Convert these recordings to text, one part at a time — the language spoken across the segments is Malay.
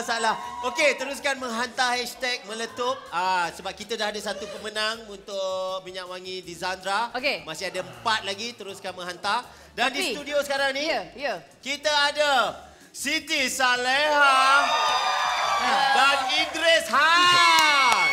masalah. Okey, teruskan menghantar hashtag meletup. Sebab kita dah ada satu pemenang untuk minyak wangi di Zandra. Okey. Masih ada 4 lagi, teruskan menghantar. Dan di studio sekarang ni, kita ada Siti Saleha dan Idris Han.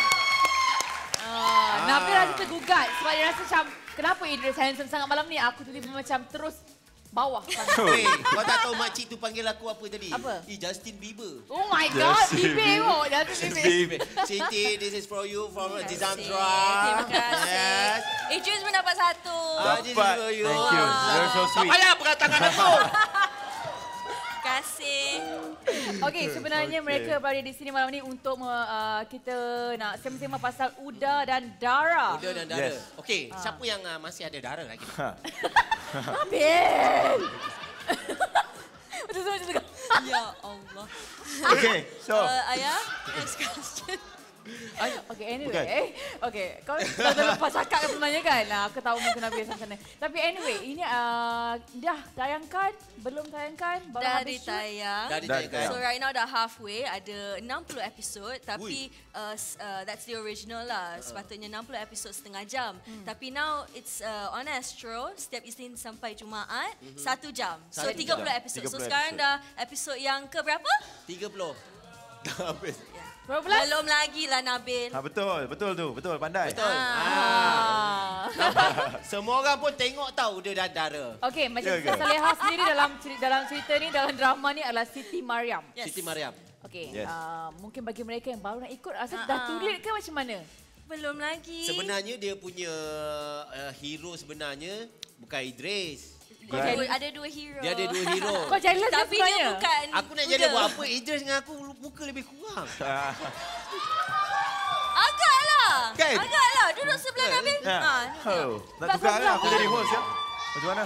Nabil rasa tergugat sebab dia rasa macam, kenapa Idris handsome sangat malam ni? Aku tiba-tiba macam terus bawah. Hey, kau tak tahu makcik tu panggil aku apa tadi? Apa? Justin Bieber. Oh my God, Bieber pun. Justin Bieber. Siti, this is for you from Zandra. Terima kasih. Idris pun dapat 1. This is for you. Thank you. You're so Tak sweet. payah pegang tangan aku. Terima kasih. Okey, sebenarnya mereka berada di sini malam ni untuk kita nak sembang-sembang pasal Uda dan Dara. Uda dan Dara. Okey, siapa yang masih ada Dara lagi? Nabil! Macam tu. Ya Allah. Okay, so. Ayah, next question. Okay, anyway. Okay, kau dah lepas cakap sebenarnya kan? Aku tahu mungkin Nabil sana. Tapi anyway, ini dah tayangkan? Belum tayangkan? Baru Dah habis shoot? ditayang. Dah ditayangkan. So right now dah halfway. Ada 60 episod. Tapi that's the original lah. Sepatutnya 60 episod setengah jam. Tapi now it's on Astro. Setiap Isnin sampai Jumaat. 1 jam. So 30 episod. So sekarang dah episod yang ke berapa? 30. Dah habis. Berapa belas? Belum lagi lah Nabil. Betul tu. Betul, pandai. Betul. Semua orang pun tengok tahu Uda dan Dara. Okey, macam Siti Saleha sendiri dalam cerita ni, dalam drama ni adalah Siti Mariam. Yes. Siti Mariam. Okey, Yes. mungkin bagi mereka yang baru nak ikut, rasa dah tulis ke macam mana? Belum lagi. Sebenarnya dia punya hero sebenarnya bukan Idris. Ada 2 hero. Dia ada 2 hero. Kau jealous Tapi dia bukan. Aku nak jadi buat apa? Idris dengan aku muka lebih kurang. Agaklah. Kan? Agaklah. Duduk sebelah Nabil. Nak tukar lah. Aku jadi host ya. Macam mana?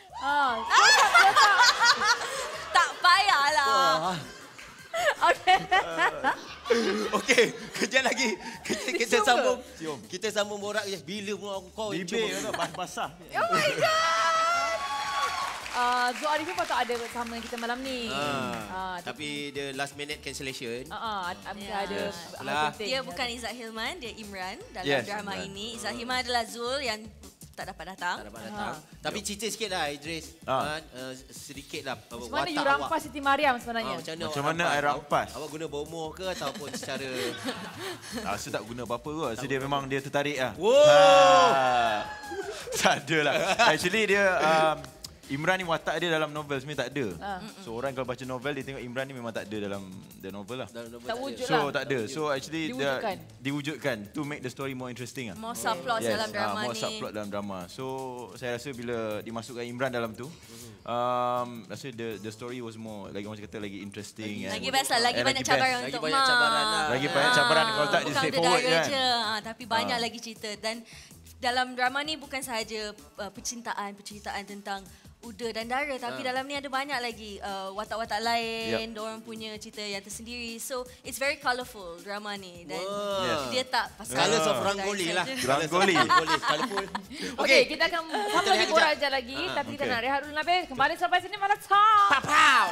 Tak payahlah. Okey. Okey, kejap lagi. Kita sambung. Cium. Kita sambung borak je. Bila pun aku kau Bibir tu basah. Oh my God. Zul Arifin patut ada sama kita malam ni. Tapi the last minute cancellation. Ada Lah. Dia bukan Izzat Hilman, dia Imran dalam Yes, drama Imran. ini. Izzat Hilman adalah Zul yang tak dapat datang. Tak dapat datang. Tapi cerita sikit lah Idris. Sedikit lah. Macam mana you rampas Siti Mariam sebenarnya? Macam mana I rampas? Awak guna bomoh ke ataupun secara... Rasa tak guna apa-apa kot. Rasa dia memang dia tertarik lah. Wow. Tak ada lah. Actually dia... Imran ni watak dia dalam novel sebenarnya tak ada. So orang kalau baca novel dia tengok Imran ni memang tak ada dalam the novel lah. Tak wujud So lah. tak ada. So actually Diwujudkan. to make the story more interesting lah. More subplot dalam drama more ni. subplot dalam drama. So saya rasa bila dimasukkan Imran dalam tu, rasa the story was more lagi orang kata lagi interesting. Lagi best lah, lagi banyak cabaran Lagi untuk banyak cabaran lah. Lagi banyak cabaran kalau tak dia bukan straightforward udara kan. je, tapi banyak lagi cerita. Dan dalam drama ni bukan sahaja percintaan tentang Uda dan Dara, tapi dalam ni ada banyak lagi watak-watak lain, diorang punya cerita yang tersendiri. So it's very colourful drama ni dan dia tak pasal Colours of Rangoli lah. Rangoli. Colourful. Okey, kita akan sambung lagi rehat borak sekejap lagi. Tapi kita nak rehat dulu Nabil. Kembali sampai sini malam top. Pow!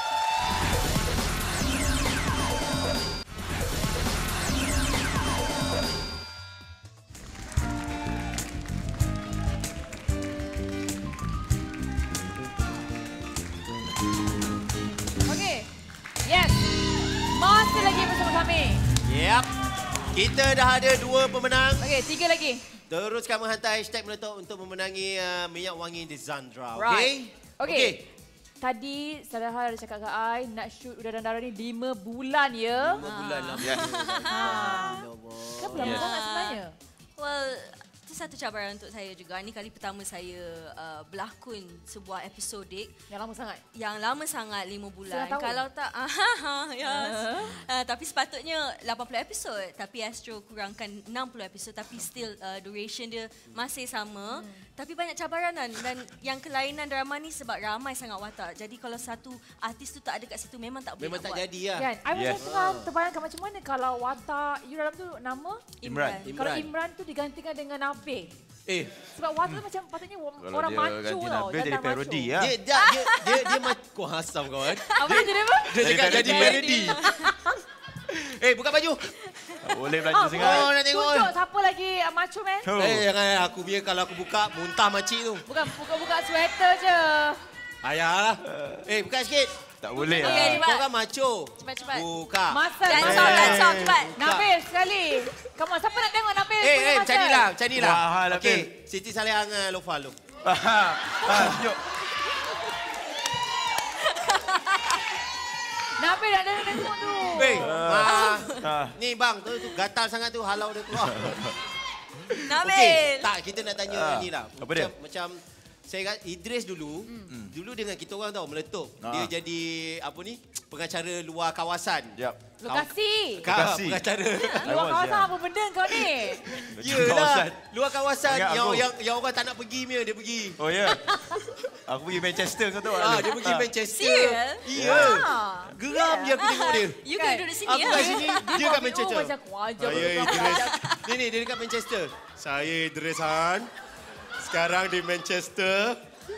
Okey. Yes. Masih lagi bersama kami. Yep. Kita dah ada 2 pemenang. Okey, 3 lagi. Teruskan menghantar hashtag meletup untuk memenangi minyak wangi di Zandra. Right. Okey? Okey. Tadi Saleha ada cakap ke I nak shoot Uda dan Dara ni 5 bulan ya. 5 bulan lah. Yes. Kan lama sangat sebenarnya. Well, itu satu cabaran untuk saya juga. Ini kali pertama saya berlakon sebuah episodik. Yang lama sangat. Yang lama sangat, 5 bulan. Setengah tahun. Kalau tak, yes. Tapi sepatutnya 80 episod. Tapi Astro kurangkan 60 episod. Tapi still duration dia masih sama. Tapi banyak cabaran dan yang kelainan drama ni sebab ramai sangat watak. Jadi kalau satu artis tu tak ada kat situ memang tak boleh Memang nak tak buat. jadi lah. Kan? I macam tengah terbayangkan macam mana kalau watak you dalam tu nama? Imran. Kalau Imran tu digantikan dengan Nabil. Sebab Wata macam patutnya orang macho tau. Dia jadi parodi lah. Dia kau hasam kawan. Apa dia jadi apa? Dia cakap jadi parodi. Buka baju. Tak boleh belanja sangat. Nak tengok. Tunjuk siapa lagi macho man. Jangan aku biar kalau aku buka muntah makcik tu. Bukan buka sweater je. Ayahlah. Buka sikit. Tak boleh lah. Okay, Kau kan macho. Cepat. Buka. Masa. Dance off, cepat. Nabil sekali. Come on, siapa nak tengok Nabil? Macam ni lah. Wah, Okey, Siti Salihah dengan Lofa lu. Tunjuk. Nabil nak tengok tu. Ni bang, tu gatal sangat tu halau dia keluar. Nabil. Tak, kita nak tanya ni lah. Apa dia? Macam saya kata Idris dulu dengan kita orang tahu meletup. Dia jadi apa ni? Pengacara luar kawasan. Lokasi. Pengacara. Luar kawasan apa benda kau ni? Yalah, luar kawasan yang orang tak nak pergi dia pergi. Oh ya. Aku pergi Manchester kau tahu. Dia pergi Manchester. Serius? Ya. Geram je aku tengok dia. You kan duduk sini Aku ya? kat sini, dia kat Manchester. Macam kuajar. Saya Idris. Ni dia dekat Manchester. Saya Idris Han. Sekarang di Manchester.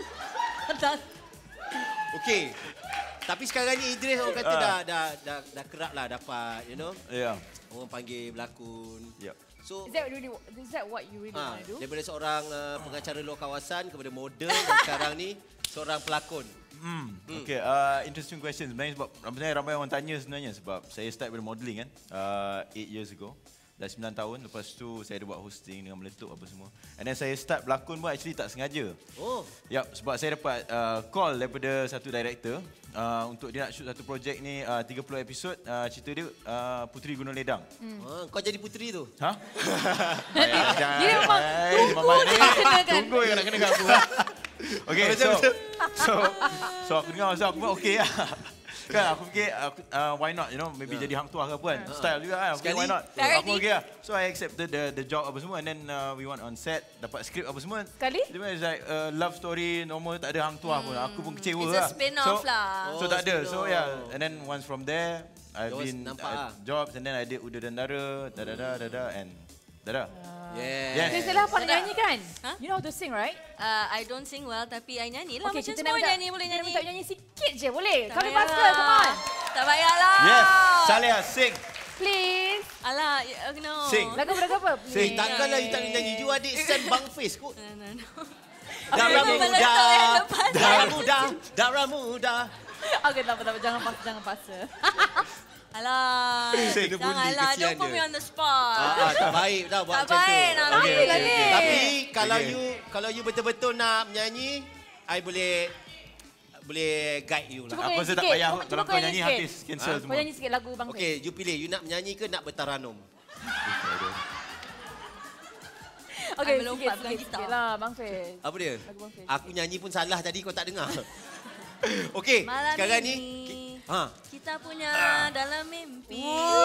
Okey. Tapi sekarang ni Idris orang kata dah kerap lah dapat, you know. Ya. Orang panggil berlakon. Ya. So Is that what you really want to do? daripada seorang pengacara luar kawasan kepada model dan sekarang ni seorang pelakon. Okay, interesting question sebenarnya sebab ramai orang tanya sebenarnya sebab saya start dari modelling kan 8 years ago. Dah 9 tahun, lepas tu saya ada buat hosting dengan meletup apa semua. And then saya start berlakon pun actually tak sengaja. Yap, sebab saya dapat call daripada satu director untuk dia nak shoot satu projek ni 30 episod, cerita dia Puteri Gunung Ledang. Kau jadi puteri tu? Ha? Dia memang tunggu yang nak kena kat aku. Okay, so aku dengar masa aku pun okey lah. Kan aku fikir why not, you know, maybe jadi hang tuah ke apa kan. Style juga kan. Okay, why not? Aku okey lah. So I accepted the job apa semua and then we went on set, dapat skrip apa semua. Sekali? Dia was like love story normal, tak ada hang tuah pun. Aku pun kecewa It's lah. a spin-off lah. So tak ada. So yeah, and then once from there I've been jobs and then I did Uda dan Dara, and Dara. Yeah. Dia salah apa nak nyanyi kan? You know how to sing, right? I don't sing well tapi I nyanyi lah. Okay, Macam kita semua nak nyanyi boleh nyanyi. Kita nyanyi sikit je, boleh? Tak Kau payah faster, lah. come on. Tak payahlah. Yes, Salihah sing. Please. Alah, no. Sing. Lagu apa? Takkanlah you tak nyanyi. You adik send bang face kot. No. Darah muda. Okay, tak apa. Jangan paksa. Alah, Dia bunyi janganlah. kesian Don't put dia. me on the spot. Tak baik dah buat Tak macam tu. baik nak Okay. Tapi kalau you betul-betul nak menyanyi, I boleh guide you lah. Aku rasa tak payah kalau kau nyanyi habis cancel Kau semua. nyanyi sikit lagu Bang Fes. Okay, you pilih. You nak menyanyi ke nak bertaranum? Okay, I melompat pegang sikit gitar. lah Bang Fes. Apa dia? Lagu Bang Fes. Aku nyanyi pun salah tadi, kau tak dengar. Okay, Malam sekarang ini ni... kita punya dalam mimpi.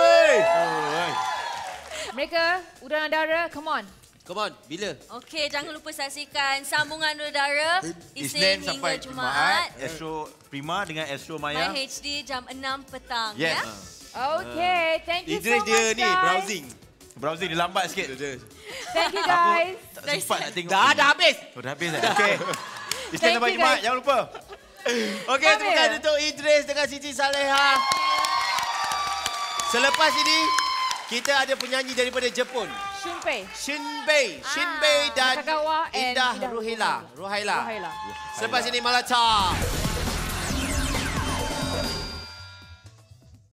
Mereka, Uda dan Dara, come on. Come on, bila? Okey, jangan lupa saksikan sambungan udara Isnin hingga sampai Jumaat. Astro Prima dengan Astro Maya. My HD jam 6 petang. Yes. Ya? Okay, thank you so Idris much, dia guys. ni, browsing. Browsing dia lambat sikit. Thank you, guys. Tak sempat nak tengok. Dah habis. Oh, dah habis dah. Okay. Isnin Thank sampai you, Jumaat, guys. jangan lupa. Okey, terima kasih untuk Idris dengan Siti Salihah. Selepas ini, kita ada penyanyi daripada Jepun. Shinbei dan Nakagawa and Indah Indah Ruhaila. Ruhaila. Selepas ini Malata.